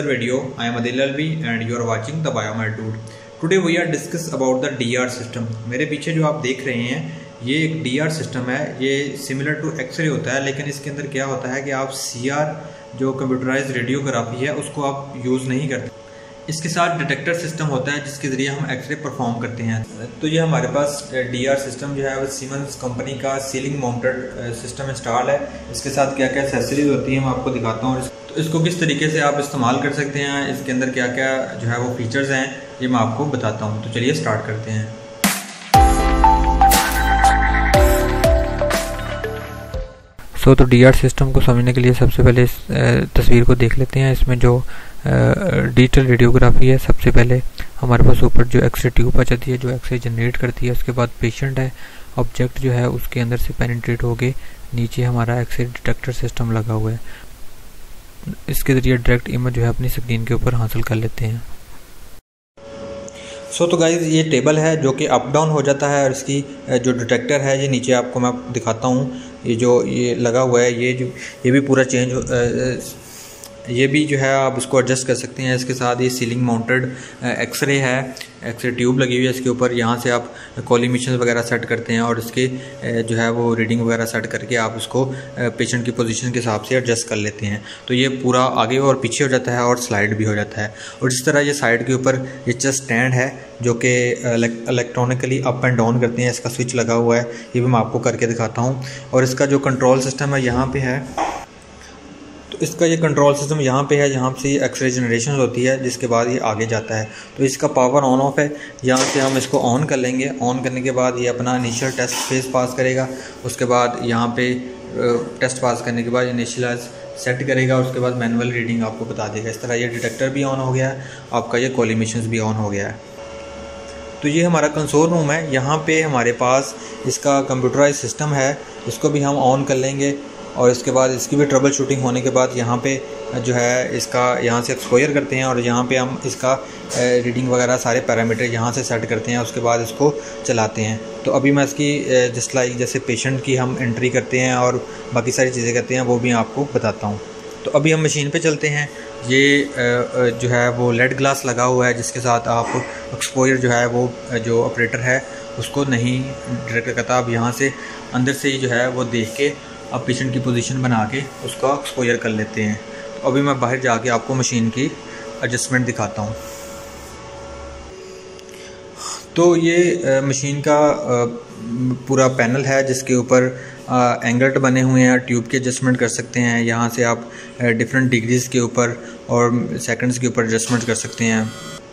video. I am Adil Alvi and you are watching the Biomed Dude. Today we are discuss about the DR system. मेरे पीछे जो आप देख रहे हैं ये एक DR सिस्टम है। ये सिमिलर टू एक्सरे होता है, लेकिन इसके अंदर क्या होता है कि आप CR जो कंप्यूटराइज रेडियोग्राफी है उसको आप यूज़ नहीं करते। इसके साथ डिटेक्टर सिस्टम होता है जिसके ज़रिए हम एक्सरे परफॉर्म करते हैं। तो ये हमारे पास DR सिस्टम जो है वो सीमेंस कंपनी का सीलिंग माउंटेड सिस्टम इंस्टॉल है। इसके साथ क्या क्या एक्सेसरीज होती है मैं आपको दिखाता हूँ। तो इसको किस तरीके से आप इस्तेमाल कर सकते हैं, इसके अंदर क्या क्या जो है वो फीचर्स हैं, ये मैं आपको बताता हूँ। तो चलिए स्टार्ट करते हैं। तो DR सिस्टम को समझने के लिए सबसे पहले इस तस्वीर को देख लेते हैं। इसमें जो डिजिटल रेडियोग्राफी है, सबसे पहले हमारे पास ऊपर जो एक्सरे ट्यूब आ जाती है जो एक्सरे जनरेट करती है। उसके बाद पेशेंट है, ऑब्जेक्ट जो है उसके अंदर से पेनिट्रेट होके नीचे हमारा एक्सरे डिटेक्टर सिस्टम लगा हुआ है। इसके ज़रिए डायरेक्ट इमेज जो है अपनी स्क्रीन के ऊपर हासिल कर लेते हैं। तो गाइज ये टेबल है जो कि अप डाउन हो जाता है और इसकी जो डिटेक्टर है ये नीचे आपको मैं दिखाता हूँ। ये लगा हुआ है, ये भी पूरा ये भी जो है आप इसको एडजस्ट कर सकते हैं। इसके साथ ये सीलिंग माउंटेड एक्सरे है, एक्सरे ट्यूब लगी हुई है इसके ऊपर। यहाँ से आप कॉलिमेशन वगैरह सेट करते हैं और इसके जो है वो रीडिंग वगैरह सेट करके आप उसको पेशेंट की पोजीशन के हिसाब से एडजस्ट कर लेते हैं। तो ये पूरा आगे और पीछे हो जाता है और स्लाइड भी हो जाता है। और इस तरह ये साइड के ऊपर ये चेस्ट स्टैंड है जो कि इलेक्ट्रॉनिकली अप एंड डाउन करते हैं। इसका स्विच लगा हुआ है, ये भी मैं आपको करके दिखाता हूँ। और इसका जो कंट्रोल सिस्टम है यहाँ पे है। तो इसका ये कंट्रोल सिस्टम यहाँ पे है, यहाँ से एक्सरे जनरेशन होती है जिसके बाद ये आगे जाता है। तो इसका पावर ऑन ऑफ है, यहाँ से हम इसको ऑन कर लेंगे। ऑन करने के बाद ये अपना इनिशियल टेस्ट फेज पास करेगा। उसके बाद यहाँ पे टेस्ट पास करने के बाद इनिशियलाइज सेट करेगा। उसके बाद मैनुअल रीडिंग आपको बता देगा। इस तरह ये डिटेक्टर भी ऑन हो गया है, आपका ये कॉलिमेशंस भी ऑन हो गया है। तो ये हमारा कंसोल रूम है। यहाँ पे हमारे पास इसका कंप्यूटराइज सिस्टम है, इसको भी हम ऑन कर लेंगे। और इसके बाद इसकी भी ट्रबल शूटिंग होने के बाद यहाँ पे जो है इसका यहाँ से एक्सपोजर करते हैं और यहाँ पे हम इसका रीडिंग वगैरह सारे पैरामीटर यहाँ से सेट करते हैं। उसके बाद इसको चलाते हैं। तो अभी मैं इसकी जस्ट लाइक जैसे पेशेंट की हम एंट्री करते हैं और बाकी सारी चीज़ें करते हैं वो भी आपको बताता हूँ। तो अभी हम मशीन पे चलते हैं। ये जो है वो लेड ग्लास लगा हुआ है जिसके साथ आप एक्सपोजर जो है वो जो ऑपरेटर है उसको नहीं डायरेक्ट करता। अब यहाँ से अंदर से ही जो है वो देख के अब पेशेंट की पोजीशन बना के उसका एक्सपोजर कर लेते हैं। तो अभी मैं बाहर जाके आपको मशीन की एडजस्टमेंट दिखाता हूँ। तो ये मशीन का पूरा पैनल है जिसके ऊपर एंगल बने हुए हैं। ट्यूब के एडजस्टमेंट कर सकते हैं। यहाँ से आप डिफरेंट डिग्रीज़ के ऊपर और सेकंड्स के ऊपर एडजस्टमेंट कर सकते हैं।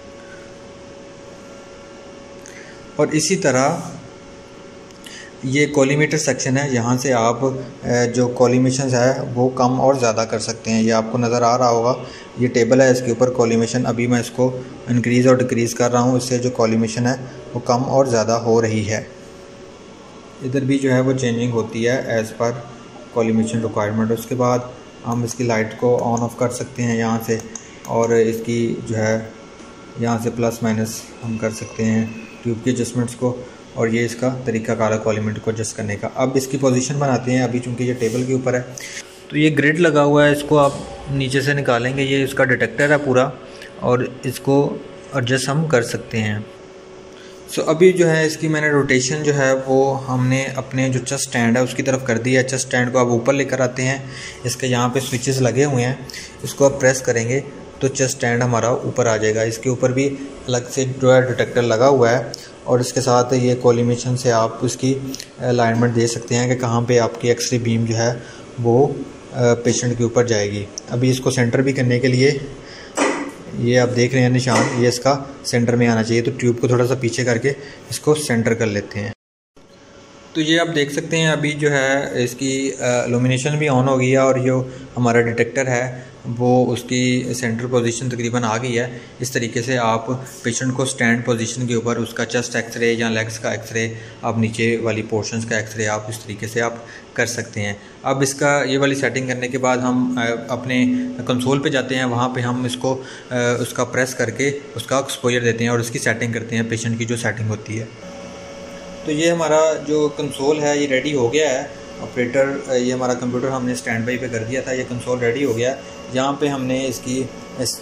और इसी तरह ये कॉलीमीटर सेक्शन है, यहाँ से आप जो कॉलीमेशन है वो कम और ज़्यादा कर सकते हैं। ये आपको नज़र आ रहा होगा, ये टेबल है, इसके ऊपर कॉलीमेशन अभी मैं इसको इंक्रीज़ और डिक्रीज़ कर रहा हूँ। इससे जो कॉलीमेशन है वो कम और ज़्यादा हो रही है। इधर भी जो है वो चेंजिंग होती है एज़ पर कॉलीमेशन रिक्वायरमेंट। उसके बाद हम इसकी लाइट को ऑन ऑफ कर सकते हैं यहाँ से, और इसकी जो है यहाँ से प्लस माइनस हम कर सकते हैं ट्यूब के एडजस्टमेंट्स को। और ये इसका तरीका कार कॉलीमेंट को एडजस्ट करने का। अब इसकी पोजीशन बनाते हैं। अभी चूँकि ये टेबल के ऊपर है तो ये ग्रिड लगा हुआ है, इसको आप नीचे से निकालेंगे। ये इसका डिटेक्टर है पूरा और इसको एडजस्ट हम कर सकते हैं। सो अभी जो है इसकी मैंने रोटेशन जो है वो हमने अपने जो चेस्ट स्टैंड है उसकी तरफ कर दिया है। चेस्ट स्टैंड को आप ऊपर लेकर आते हैं। इसके यहाँ पे स्विचेस लगे हुए हैं, इसको आप प्रेस करेंगे तो चेस्ट स्टैंड हमारा ऊपर आ जाएगा। इसके ऊपर भी अलग से जो है डिटेक्टर लगा हुआ है और इसके साथ ये कॉलिमेशन से आप उसकी अलाइनमेंट दे सकते हैं कि कहाँ पे आपकी एक्सरे बीम जो है वो पेशेंट के ऊपर जाएगी। अभी इसको सेंटर भी करने के लिए ये आप देख रहे हैं निशान, ये इसका सेंटर में आना चाहिए। तो ट्यूब को थोड़ा सा पीछे करके इसको सेंटर कर लेते हैं। तो ये आप देख सकते हैं अभी जो है इसकी इल्यूमिनेशन भी ऑन हो गई है और जो हमारा डिटेक्टर है वो उसकी सेंटर पोजीशन तकरीबन आ गई है। इस तरीके से आप पेशेंट को स्टैंड पोजीशन के ऊपर उसका चेस्ट एक्सरे या लेग्स का एक्सरे, आप नीचे वाली पोर्शंस का एक्सरे आप इस तरीके से आप कर सकते हैं। अब इसका ये वाली सेटिंग करने के बाद हम अपने कंसोल पे जाते हैं। वहाँ पे हम इसको उसका प्रेस करके उसका एक्सपोजर देते हैं और उसकी सेटिंग करते हैं, पेशेंट की जो सेटिंग होती है। तो ये हमारा जो कंसोल है ये रेडी हो गया है। ऑपरेटर ये हमारा कंप्यूटर हमने स्टैंड बाई पे कर दिया था, ये कंसोल रेडी हो गया। यहाँ पे हमने इसकी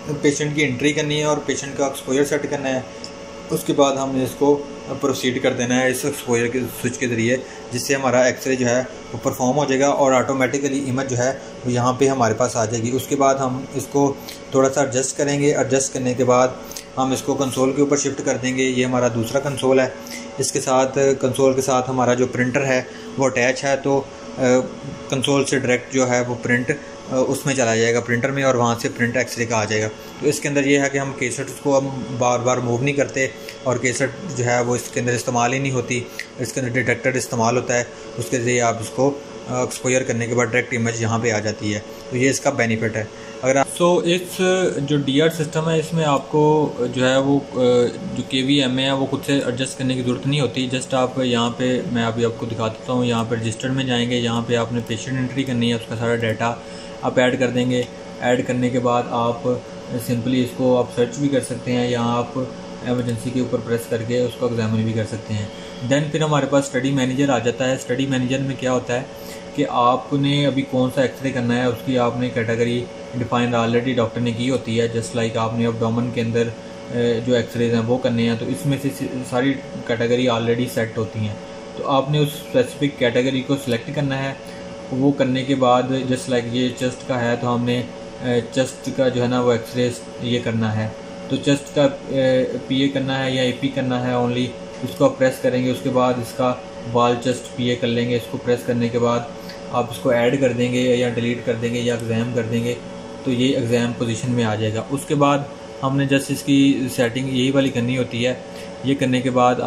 पेशेंट की एंट्री करनी है और पेशेंट का एक्सपोजर सेट करना है। उसके बाद हमने इसको प्रोसीड कर देना है इस एक्सपोजर के स्विच के ज़रिए, जिससे हमारा एक्सरे जो है वो परफॉर्म हो जाएगा और ऑटोमेटिकली इमेज जो है वो यहाँ पे हमारे पास आ जाएगी। उसके बाद हम इसको थोड़ा सा एडजस्ट करेंगे। एडजस्ट करने के बाद हम इसको कंसोल के ऊपर शिफ्ट कर देंगे। ये हमारा दूसरा कंसोल है। इसके साथ कंसोल के साथ हमारा जो प्रिंटर है वो अटैच है, तो कंसोल से डायरेक्ट जो है वो प्रिंट उसमें चला जाएगा प्रिंटर में, और वहाँ से प्रिंट एक्सरे का आ जाएगा। तो इसके अंदर ये है कि हम केसेट को हम बार बार मूव नहीं करते और केसेट जो है वो इसके अंदर इस्तेमाल ही नहीं होती। इसके अंदर डिटेक्टर इस्तेमाल होता है, उसके ज़रिए आप इसको एक्सपोजर करने के बाद डायरेक्ट इमेज यहाँ पे आ जाती है। तो ये इसका बेनिफिट है। अगर आप इस जो DR सिस्टम है इसमें आपको जो है वो जो KVMA है वो खुद से एडजस्ट करने की ज़रूरत नहीं होती। जस्ट आप यहाँ पे मैं अभी आपको दिखा देता हूँ। यहाँ पे रजिस्टर में जाएंगे, यहाँ पे आपने पेशेंट एंट्री करनी है, उसका सारा डाटा आप ऐड कर देंगे। ऐड करने के बाद आप सिंपली इसको आप सर्च भी कर सकते हैं या आप एमरजेंसी के ऊपर प्रेस करके उसको एग्जामिन भी कर सकते हैं। देन फिर हमारे पास स्टडी मैनेजर आ जाता है। स्टडी मैनेजर में क्या होता है कि आपने अभी कौन सा एक्सरे करना है उसकी आपने कैटेगरी डिफाइन ऑलरेडी डॉक्टर ने की होती है। जस्ट लाइक आपने एब्डोमेन के अंदर जो एक्सरेज हैं वो करने हैं, तो इसमें से सारी कैटेगरी ऑलरेडी सेट होती हैं। तो आपने उस स्पेसिफिक कैटेगरी को सिलेक्ट करना है। वो करने के बाद जस्ट लाइक ये चेस्ट का है तो हमने चेस्ट का जो है ना वो एक्सरे ये करना है। तो चेस्ट का PA करना है या AP करना है ओनली, इसको आप प्रेस करेंगे। उसके बाद इसका वाल चेस्ट PA कर लेंगे। इसको प्रेस करने के बाद आप इसको ऐड कर देंगे या डिलीट कर देंगे या एग्ज़ाम कर देंगे, तो ये एग्ज़ाम पोजीशन में आ जाएगा। उसके बाद हमने जस्ट इसकी सेटिंग यही वाली करनी होती है। ये करने के बाद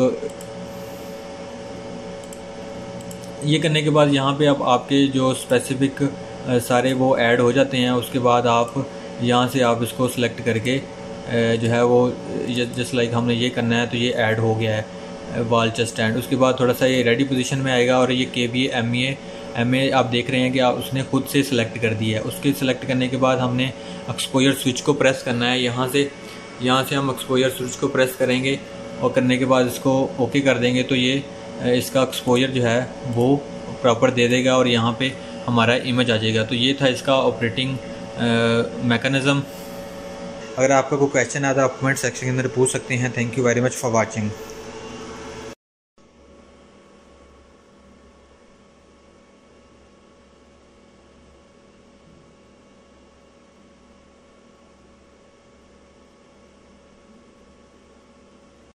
यहाँ पे अब आपके जो स्पेसिफिक सारे वो ऐड हो जाते हैं। उसके बाद आप यहाँ से आप इसको सिलेक्ट करके जो है वो जस्ट लाइक हमने ये करना है, तो ये ऐड हो गया है वाल चेस्ट स्टैंड। उसके बाद थोड़ा सा ये रेडी पोजीशन में आएगा और ये KVA MA आप देख रहे हैं कि उसने खुद से सिलेक्ट कर दिया है। उसके सिलेक्ट करने के बाद हमने एक्सपोजर स्विच को प्रेस करना है। यहाँ से हम एक्सपोजर स्विच को प्रेस करेंगे और करने के बाद इसको ओके कर देंगे, तो ये इसका एक्सपोजर जो है वो प्रॉपर दे देगा और यहाँ पे हमारा इमेज आ जाएगा। तो ये था इसका ऑपरेटिंग मैकेनिज़्म। अगर आपका कोई क्वेश्चन आता है आप कमेंट सेक्शन के अंदर पूछ सकते हैं। Thank you very much for watching.